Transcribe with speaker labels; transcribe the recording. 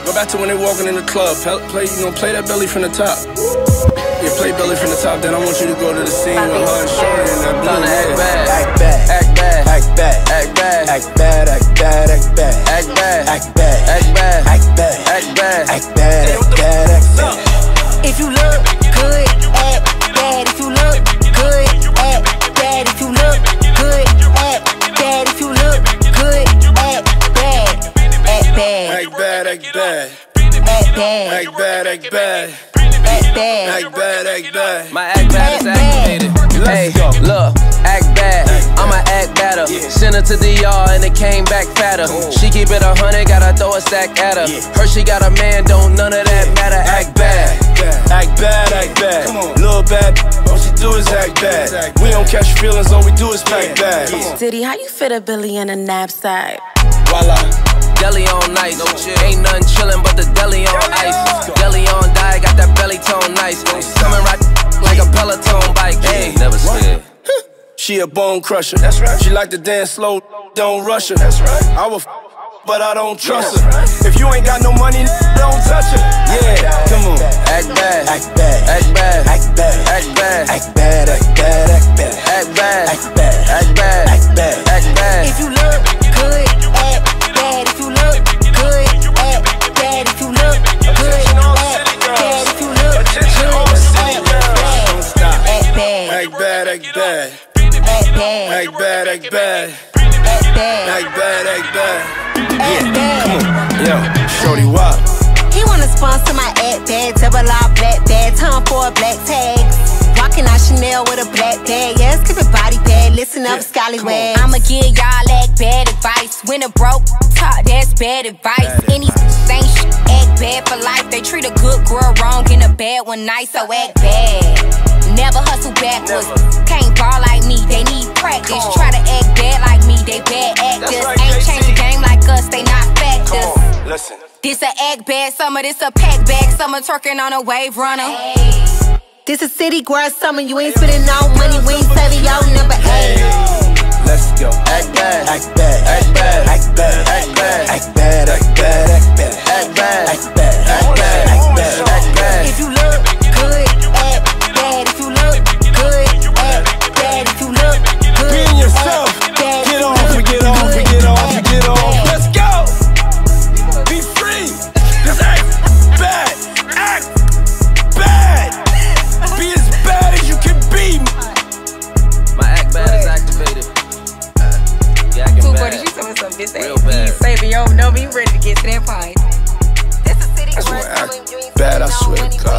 Speaker 1: Go back to when they walking in the club. Play that belly from the top. Yeah, play belly from the top. Then I want you to go to the scene with her and Shorty and that blue hair.
Speaker 2: Act bad, act bad, act bad, act bad, act bad, act bad, act bad, act bad, act bad, act bad, act bad, act bad, act bad, act bad, act bad.
Speaker 3: If you look good, act bad. If you look good, act bad. If you look good, act bad. If you look good, act bad. Act bad.
Speaker 1: Act bad, act bad.
Speaker 3: Act bad.
Speaker 1: Act bad, act bad.
Speaker 3: Act bad.
Speaker 1: Act bad, act bad.
Speaker 4: My act bad is activated. Hey, look, act bad. I'ma act better. Send her to the yard and it came back fatter. She keep it 100, gotta throw a stack at her. Her she got a man, don't none of that matter. Act bad.
Speaker 1: Act bad, act bad. Little bad, all she do is act bad. We don't catch feelings, all we do is pack bags.
Speaker 3: Diddy, how you fit a Billy in a knapsack?
Speaker 1: Voila.
Speaker 4: Deli on nice, no chill. Ain't nothing chillin' but the deli on ice. Deli on diet, got that belly tone nice. Coming right like a Peloton bike. Hey, never scared.
Speaker 1: She a bone crusher. That's right. She like to dance slow, don't rush her. That's right. I will but I don't trust her. If you ain't got no money, don't touch her. Yeah, come on.
Speaker 4: Act bad,
Speaker 1: act bad,
Speaker 4: act bad,
Speaker 1: act bad,
Speaker 4: act bad,
Speaker 1: act bad, act bad, act bad,
Speaker 4: act bad,
Speaker 1: act bad,
Speaker 4: act bad,
Speaker 1: act bad,
Speaker 4: act bad.
Speaker 3: If you look good, act bad. If you look good, act bad. If you look good, act bad. If you look good, act bad.
Speaker 1: Don't stop.
Speaker 3: Act bad.
Speaker 1: Act bad, act bad.
Speaker 3: Act bad.
Speaker 1: Act bad, act bad.
Speaker 3: Act bad.
Speaker 1: Act bad, act bad.
Speaker 3: Act bad.
Speaker 1: Yo, shorty wop.
Speaker 3: He wanna sponsor my act bag, double R black bag, time for a black tag. Rockin' out Chanel with a black bag, yeah, skip it body bag, listen up, scallywag. I'ma give y'all act bad advice. When a broke talk, that's bad advice. Any ain't act bad for life. They treat a good girl wrong and a bad one nice, so act bad. Never hustle backwards. Can't ball like me, they need practice. Try to act bad like me, they bad actors. Ain't change the game like us, they not factors.
Speaker 1: Listen.
Speaker 3: This a act bad summer, this a pack bag summer, twerking on a wave runner. This a city girl summer, you ain't spending no money, we ain't saving your number 8.
Speaker 1: Let's go.
Speaker 4: Act bad,
Speaker 1: Act bad,
Speaker 4: act bad,
Speaker 1: act bad,
Speaker 4: act bad,
Speaker 1: act bad, act bad, act bad,
Speaker 4: act bad,
Speaker 1: act bad, act bad,
Speaker 4: act bad, act bad.
Speaker 3: If you look good, act bad. If you look good, act bad. If you look good,
Speaker 1: Being yourself.
Speaker 3: act bad.
Speaker 1: Get off, get off, get off, get off. Let's go. Be free. Just act bad. Act bad. Be as bad as you can be.
Speaker 4: My act bad is activated. Yeah, I can bad.
Speaker 5: You told me something this
Speaker 4: Real bad.
Speaker 5: You saving your number, you ready to get to that point.
Speaker 3: This a city
Speaker 1: That's
Speaker 3: girl
Speaker 1: what
Speaker 3: summer,
Speaker 1: act
Speaker 3: you ain't
Speaker 1: bad, I
Speaker 3: spending no
Speaker 1: swear to
Speaker 3: money,
Speaker 1: God.